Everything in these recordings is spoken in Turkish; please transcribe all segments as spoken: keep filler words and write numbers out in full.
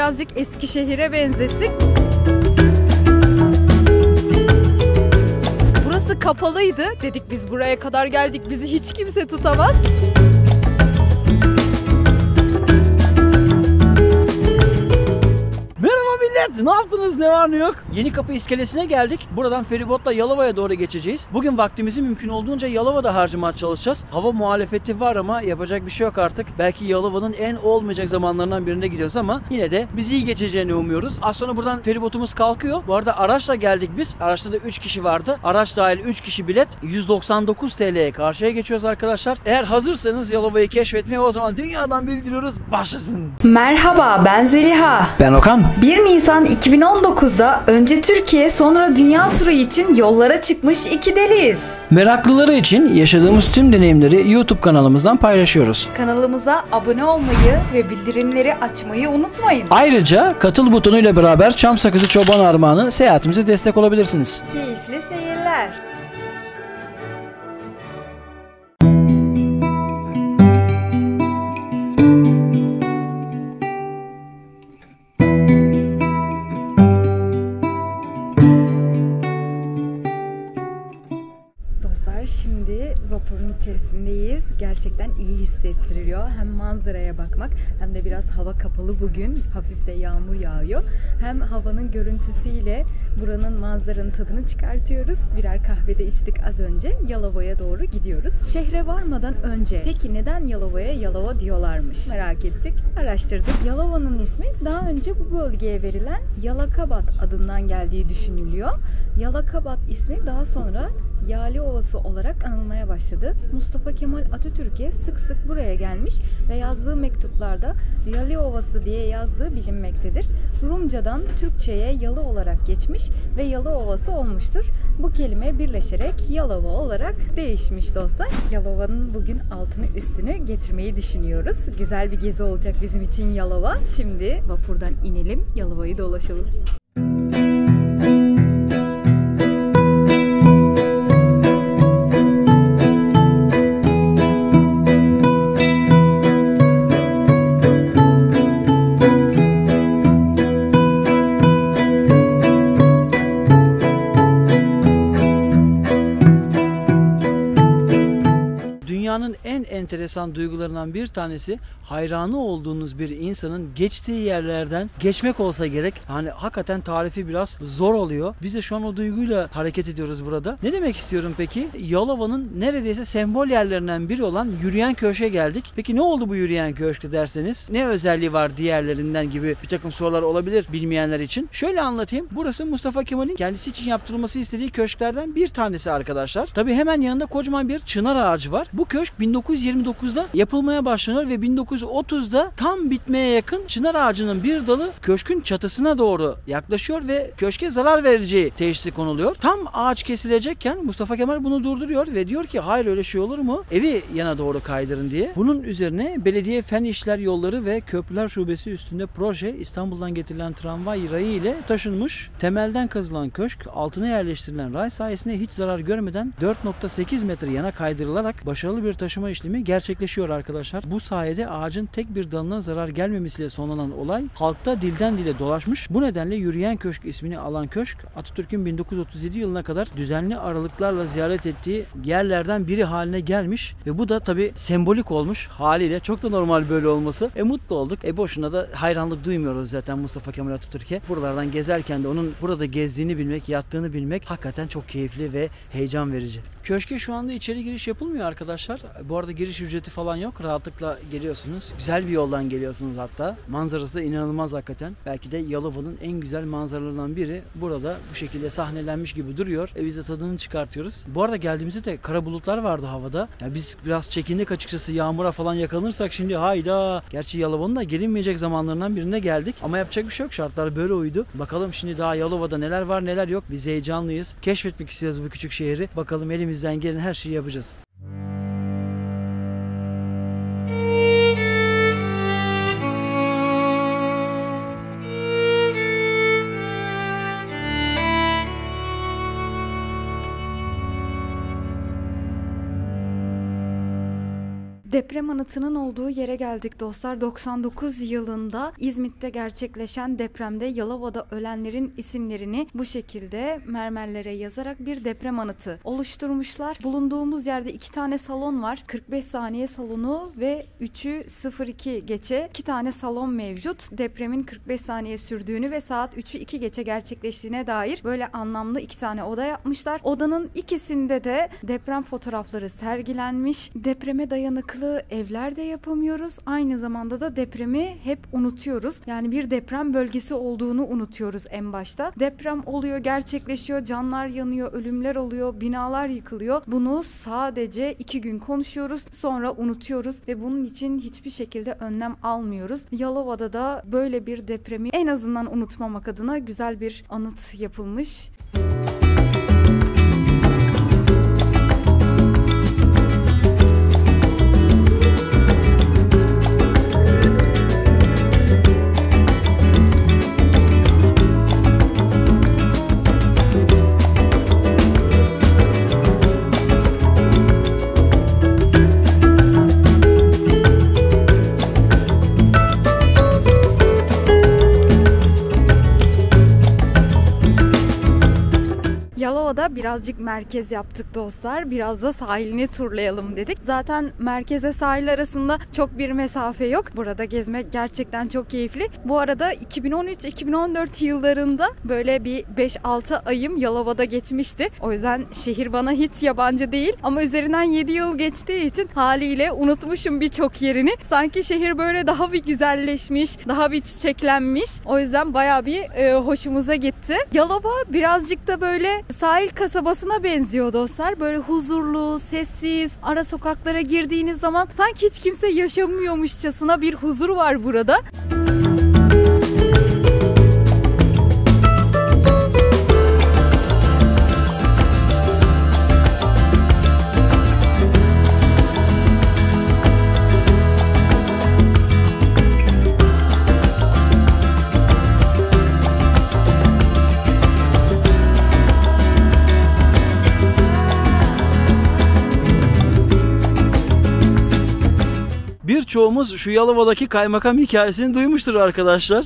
birazcık Eskişehir'e benzettik. Burası kapalıydı. Dedik biz buraya kadar geldik, bizi hiç kimse tutamaz. millet, ne yaptınız, ne var ne yok? Yenikapı iskelesine geldik. Buradan feribotla Yalova'ya doğru geçeceğiz. Bugün vaktimizi mümkün olduğunca Yalova'da harcamaya çalışacağız. Hava muhalefeti var ama yapacak bir şey yok artık. Belki Yalova'nın en olmayacak zamanlarından birine gidiyoruz ama yine de biz iyi geçeceğini umuyoruz. Az sonra buradan feribotumuz kalkıyor. Bu arada araçla geldik biz. Araçta da üç kişi vardı. Araç dahil üç kişi bilet. yüz doksan dokuz TL'ye karşıya geçiyoruz arkadaşlar. Eğer hazırsanız Yalova'yı keşfetmeye, o zaman dünyadan bildiriyoruz. Başlasın. Merhaba, ben Zeliha. Ben Okan. bir Nisan iki bin on dokuz'da önce Türkiye sonra dünya turu için yollara çıkmış iki deliyiz. Meraklıları için yaşadığımız tüm deneyimleri YouTube kanalımızdan paylaşıyoruz. Kanalımıza abone olmayı ve bildirimleri açmayı unutmayın. Ayrıca katıl butonuyla beraber çam sakızı çoban armağanı seyahatimize destek olabilirsiniz. Keyifli seyirler. Şimdi vapurun içerisindeyiz. Gerçekten iyi hissettiriyor. Hem manzaraya bakmak hem de biraz hava kapalı bugün. Hafif de yağmur yağıyor. Hem havanın görüntüsüyle buranın manzaranın tadını çıkartıyoruz. Birer kahve de içtik az önce. Yalova'ya doğru gidiyoruz. Şehre varmadan önce peki neden Yalova'ya Yalova diyorlarmış? Merak ettik, araştırdık. Yalova'nın ismi daha önce bu bölgeye verilen Yalakabat adından geldiği düşünülüyor. Yalakabat ismi daha sonra Yali Ovası olarak anılmaya başladı. Mustafa Kemal Atatürk'e sık sık buraya gelmiş ve yazdığı mektuplarda Yali Ovası diye yazdığı bilinmektedir. Rumcadan Türkçe'ye Yalı olarak geçmiş ve Yalı Ovası olmuştur. Bu kelime birleşerek Yalova olarak değişmiş dostlar. Yalova'nın bugün altını üstünü getirmeyi düşünüyoruz. Güzel bir gezi olacak bizim için Yalova. Şimdi vapurdan inelim, Yalova'yı dolaşalım. Dünyanın en enteresan duygularından bir tanesi hayranı olduğunuz bir insanın geçtiği yerlerden geçmek olsa gerek. Yani hakikaten tarifi biraz zor oluyor. Biz de şu an o duyguyla hareket ediyoruz burada. Ne demek istiyorum peki? Yalova'nın neredeyse sembol yerlerinden biri olan Yürüyen Köşk'e geldik. Peki ne oldu bu Yürüyen Köşk'te derseniz? Ne özelliği var diğerlerinden gibi bir takım sorular olabilir bilmeyenler için. Şöyle anlatayım. Burası Mustafa Kemal'in kendisi için yaptırılması istediği köşklerden bir tanesi arkadaşlar. Tabii hemen yanında kocaman bir çınar ağacı var. Bu köşk bin dokuz yüz yirmi dokuz'da yapılmaya başlanıyor ve bin dokuz yüz otuz'da tam bitmeye yakın çınar ağacının bir dalı köşkün çatısına doğru yaklaşıyor ve köşke zarar vereceği teşhisi konuluyor. Tam ağaç kesilecekken Mustafa Kemal bunu durduruyor ve diyor ki hayır öyle şey olur mu? Evi yana doğru kaydırın diye. Bunun üzerine Belediye Fen İşler Yolları ve Köprüler Şubesi üstünde proje İstanbul'dan getirilen tramvay rayı ile taşınmış. Temelden kazılan köşk altına yerleştirilen ray sayesinde hiç zarar görmeden dört nokta sekiz metre yana kaydırılarak başarılı bir taşıma işlemi gerçekleşiyor arkadaşlar. Bu sayede ağacın tek bir dalına zarar gelmemesiyle sonlanan olay halkta dilden dile dolaşmış. Bu nedenle Yürüyen Köşk ismini alan köşk Atatürk'ün bin dokuz yüz otuz yedi yılına kadar düzenli aralıklarla ziyaret ettiği yerlerden biri haline gelmiş ve bu da tabi sembolik olmuş haliyle. Çok da normal böyle olması. E mutlu olduk. E boşuna da hayranlık duymuyoruz zaten Mustafa Kemal Atatürk'e. Buralardan gezerken de onun burada gezdiğini bilmek, yattığını bilmek hakikaten çok keyifli ve heyecan verici. Köşke şu anda içeri giriş yapılmıyor arkadaşlar. Bu arada giriş ücreti falan yok. Rahatlıkla geliyorsunuz. Güzel bir yoldan geliyorsunuz hatta. Manzarası da inanılmaz hakikaten. Belki de Yalova'nın en güzel manzaralarından biri. Burada bu şekilde sahnelenmiş gibi duruyor. E biz de tadını çıkartıyoruz. Bu arada geldiğimizde de kara bulutlar vardı havada. Yani biz biraz çekindik açıkçası, yağmura falan yakalanırsak şimdi hayda. Gerçi Yalova'nın da gelinmeyecek zamanlarından birine geldik. Ama yapacak bir şey yok. Şartlar böyle uydu. Bakalım şimdi daha Yalova'da neler var neler yok. Biz heyecanlıyız. Keşfetmek istiyoruz bu küçük şehri. Bakalım elimizden gelen her şeyi yapacağız. Deprem anıtının olduğu yere geldik dostlar. doksan dokuz yılında İzmit'te gerçekleşen depremde Yalova'da ölenlerin isimlerini bu şekilde mermerlere yazarak bir deprem anıtı oluşturmuşlar. Bulunduğumuz yerde iki tane salon var. kırk beş saniye salonu ve üçü sıfır iki geçe iki tane salon mevcut. Depremin kırk beş saniye sürdüğünü ve saat üçü iki geçe gerçekleştiğine dair böyle anlamlı iki tane oda yapmışlar. Odanın ikisinde de deprem fotoğrafları sergilenmiş. Depreme dayanıklı evler de yapamıyoruz. Aynı zamanda da depremi hep unutuyoruz. Yani bir deprem bölgesi olduğunu unutuyoruz en başta. Deprem oluyor, gerçekleşiyor, canlar yanıyor, ölümler oluyor, binalar yıkılıyor. Bunu sadece iki gün konuşuyoruz, sonra unutuyoruz ve bunun için hiçbir şekilde önlem almıyoruz. Yalova'da da böyle bir depremi en azından unutmamak adına güzel bir anıt yapılmış. Yalova'da birazcık merkez yaptık dostlar. Biraz da sahilini turlayalım dedik. Zaten merkeze sahil arasında çok bir mesafe yok. Burada gezmek gerçekten çok keyifli. Bu arada iki bin on üç iki bin on dört yıllarında böyle bir beş altı ayım Yalova'da geçmişti. O yüzden şehir bana hiç yabancı değil. Ama üzerinden yedi yıl geçtiği için haliyle unutmuşum birçok yerini. Sanki şehir böyle daha bir güzelleşmiş, daha bir çiçeklenmiş. O yüzden bayağı bir e, hoşumuza gitti. Yalova birazcık da böyle sahil kasabasına benziyor dostlar. Böyle huzurlu, sessiz, ara sokaklara girdiğiniz zaman sanki hiç kimse yaşamıyormuşçasına bir huzur var burada. Birçoğumuz şu Yalova'daki kaymakam hikayesini duymuştur arkadaşlar.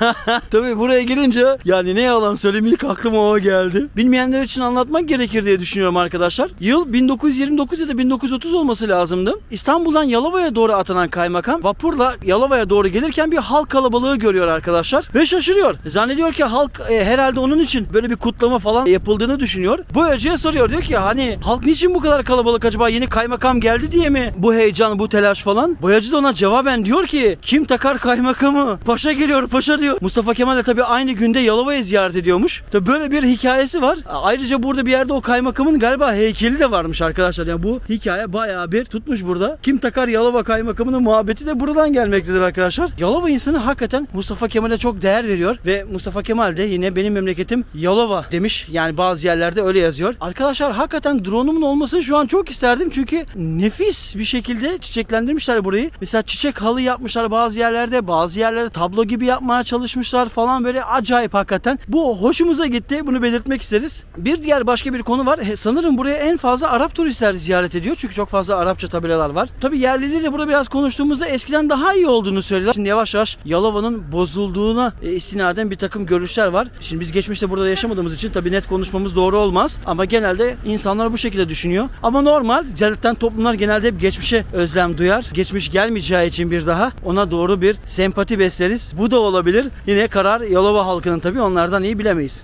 Tabii buraya gelince yani ne yalan söyleyeyim ilk aklıma o geldi. Bilmeyenler için anlatmak gerekir diye düşünüyorum arkadaşlar. Yıl bin dokuz yüz yirmi dokuz ya da bin dokuz yüz otuz olması lazımdı. İstanbul'dan Yalova'ya doğru atanan kaymakam vapurla Yalova'ya doğru gelirken bir halk kalabalığı görüyor arkadaşlar. Ve şaşırıyor. Zannediyor ki halk e, herhalde onun için böyle bir kutlama falan yapıldığını düşünüyor. Boyacıya soruyor. Diyor ki hani halk niçin bu kadar kalabalık acaba, yeni kaymakam geldi diye mi bu heyecan, bu telaş falan? Boyacı da ona cevaben diyor ki kim takar kaymakamı? Paşa geliyor, paşa diyor. Mustafa Kemal de tabii aynı günde Yalova'yı ziyaret ediyormuş. Tabii böyle bir hikayesi var. Ayrıca burada bir yerde o kaymakamın galiba heykeli de varmış arkadaşlar. Yani bu hikaye bayağı bir tutmuş burada. Kim takar Yalova kaymakamının muhabbeti de buradan gelmektedir arkadaşlar. Yalova insanı hakikaten Mustafa Kemal'e çok değer veriyor ve Mustafa Kemal de yine benim memleketim Yalova demiş. Yani bazı yerlerde öyle yazıyor. Arkadaşlar hakikaten drone'umun olmasını şu an çok isterdim çünkü nefis bir şekilde çiçeklendirmişler burayı. Mesela çiçek halı yapmışlar bazı yerlerde, bazı yerlere tablo gibi yapmaya çalışmışlar falan, böyle acayip hakikaten. Bu hoşumuza gitti, bunu belirtmek isteriz. Bir diğer başka bir konu var. Sanırım buraya en fazla Arap turistler ziyaret ediyor çünkü çok fazla Arapça tabelalar var. Tabii yerlileriyle burada biraz konuştuğumuzda eskiden daha iyi olduğunu söylüyorlar. Şimdi yavaş yavaş Yalova'nın bozulduğuna istinaden bir takım görüşler var. Şimdi biz geçmişte burada yaşamadığımız için tabii net konuşmamız doğru olmaz ama genelde insanlar bu şekilde düşünüyor. Ama normal, zaten toplumlar genelde hep geçmişe özlem duyar. Geçmiş gelmeyeceği için bir daha ona doğru bir sempati besleriz. Bu da olabilir. Yine karar Yalova halkının, tabii onlardan iyi bilemeyiz.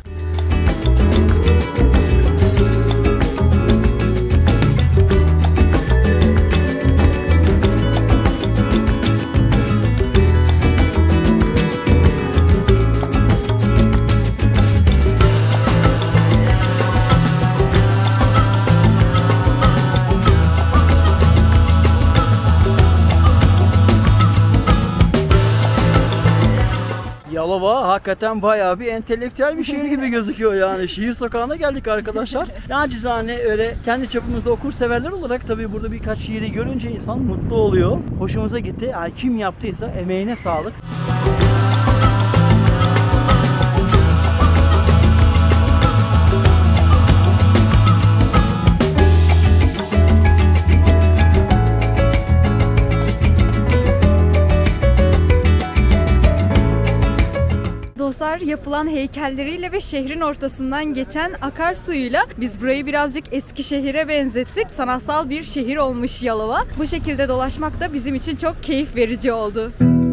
Yalova hakikaten bayağı bir entelektüel bir şehir gibi gözüküyor yani. Şehir sokağına geldik arkadaşlar. Nacizane öyle kendi çapımızda okur severler olarak tabii burada birkaç şiiri görünce insan mutlu oluyor. Hoşumuza gitti. Yani kim yaptıysa emeğine sağlık. dostlar, yapılan heykelleriyle ve şehrin ortasından geçen akarsuyuyla biz burayı birazcık Eskişehir'e benzettik. Sanatsal bir şehir olmuş Yalova. Bu şekilde dolaşmak da bizim için çok keyif verici oldu.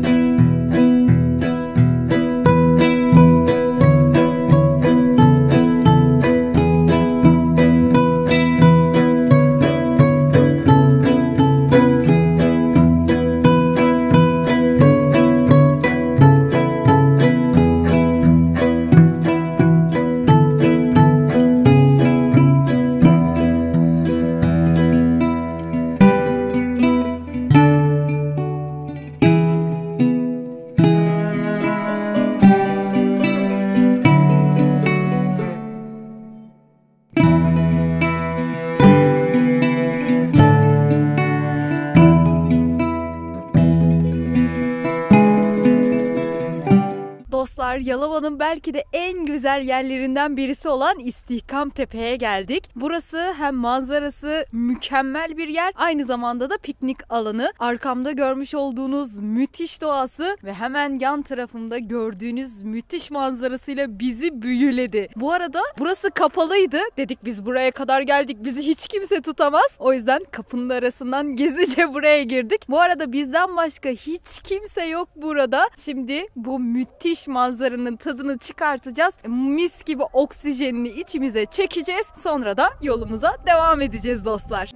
Dostlar, Yalova'nın belki de en güzel yerlerinden birisi olan İstihkam Tepe'ye geldik. Burası hem manzarası mükemmel bir yer, aynı zamanda da piknik alanı. Arkamda görmüş olduğunuz müthiş doğası ve hemen yan tarafımda gördüğünüz müthiş manzarasıyla bizi büyüledi. Bu arada burası kapalıydı. Dedik biz buraya kadar geldik, bizi hiç kimse tutamaz. O yüzden kapının arasından gizlice buraya girdik. Bu arada bizden başka hiç kimse yok burada. Şimdi bu müthiş manzaranın tadını çıkartacağız. Mis gibi oksijenini içimize çekeceğiz. Sonra da yolumuza devam edeceğiz dostlar.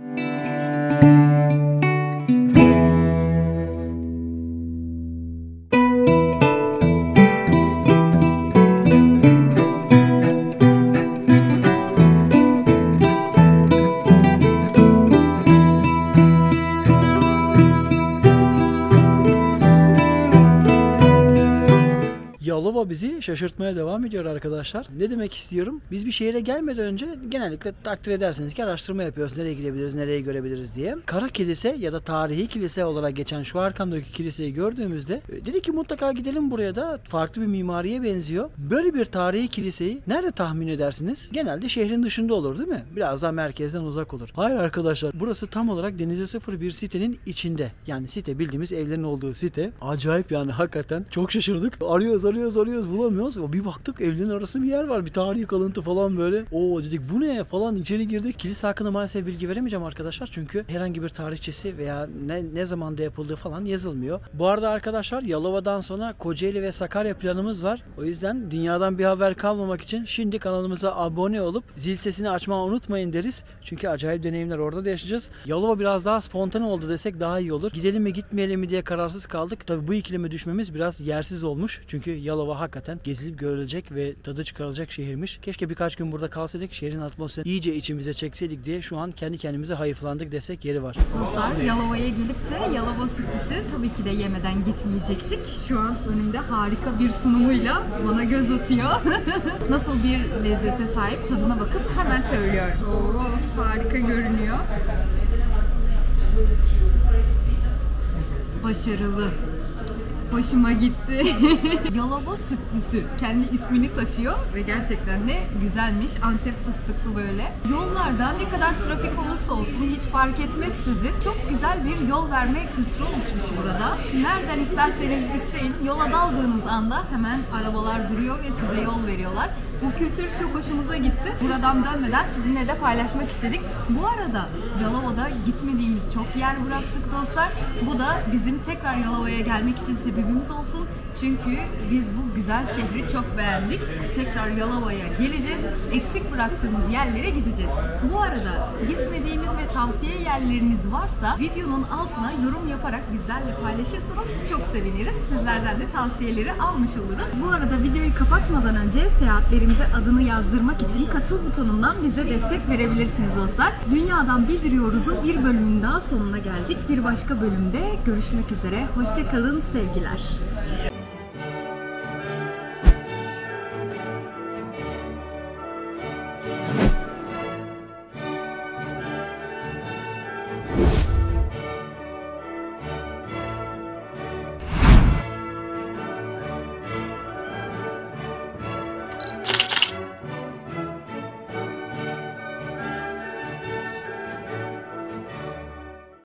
Yalova bizi şaşırtmaya devam ediyor arkadaşlar. Ne demek istiyorum? Biz bir şehire gelmeden önce genellikle takdir edersiniz ki araştırma yapıyoruz. Nereye gidebiliriz, nereyi görebiliriz diye. Kara Kilise ya da tarihi kilise olarak geçen şu arkamdaki kiliseyi gördüğümüzde dedik ki mutlaka gidelim buraya da, farklı bir mimariye benziyor. Böyle bir tarihi kiliseyi nerede tahmin edersiniz? Genelde şehrin dışında olur değil mi? Biraz daha merkezden uzak olur. Hayır arkadaşlar, burası tam olarak denize sıfır bir sitenin içinde. Yani site bildiğimiz evlerin olduğu site. Acayip yani, hakikaten çok şaşırdık. Arıyoruz arıyoruz arıyoruz bulamıyoruz. Bir baktık evlerin arasında bir yer var. Bir tarihi kalıntı falan böyle. Oo dedik bu ne falan, içeri girdik. Kilise hakkında maalesef bilgi veremeyeceğim arkadaşlar. Çünkü herhangi bir tarihçesi veya ne, ne zamanda yapıldığı falan yazılmıyor. Bu arada arkadaşlar, Yalova'dan sonra Kocaeli ve Sakarya planımız var. O yüzden dünyadan bir haber kalmamak için şimdi kanalımıza abone olup zil sesini açmayı unutmayın deriz. Çünkü acayip deneyimler orada da yaşayacağız. Yalova biraz daha spontane oldu desek daha iyi olur. Gidelim mi gitmeyelim mi diye kararsız kaldık. Tabii bu ikileme düşmemiz biraz yersiz olmuş. Çünkü Yalova hakikaten gezilip görülecek ve tadı çıkarılacak şehirmiş. Keşke birkaç gün burada kalsaydık, şehrin atmosferini iyice içimize çekseydik diye şu an kendi kendimize hayıflandık desek yeri var. Dostlar, Yalova'ya gelip de Yalova sütlüsü tabii ki de yemeden gitmeyecektik. Şu an önümde harika bir sunumuyla bana göz atıyor. Nasıl bir lezzete sahip, tadına bakıp hemen söylüyorum. Oo, harika görünüyor. Başarılı. Hoşuma gitti. Yalova sütlüsü kendi ismini taşıyor ve gerçekten de güzelmiş. Antep fıstıklı böyle. Yollarda ne kadar trafik olursa olsun hiç fark etmeksizin çok güzel bir yol verme kültürü oluşmuş burada. Nereden isterseniz isteyin, yola daldığınız anda hemen arabalar duruyor ve size yol veriyorlar. Bu kültür çok hoşumuza gitti. Buradan dönmeden sizinle de paylaşmak istedik. Bu arada Yalova'da gitmediğimiz çok yer bıraktık dostlar. Bu da bizim tekrar Yalova'ya gelmek için sebebimiz olsun. Çünkü biz bu güzel şehri çok beğendik. Tekrar Yalova'ya geleceğiz. Eksik bıraktığımız yerlere gideceğiz. Bu arada gitmediğimiz ve tavsiye yerleriniz varsa videonun altına yorum yaparak bizlerle paylaşırsanız çok seviniriz. Sizlerden de tavsiyeleri almış oluruz. Bu arada videoyu kapatmadan önce seyahatlerimize adını yazdırmak için katıl butonundan bize destek verebilirsiniz dostlar. Dünyadan Bildiriyoruz'un bir bölümün daha sonuna geldik. Bir başka bölümde görüşmek üzere. Hoşça kalın, sevgiler.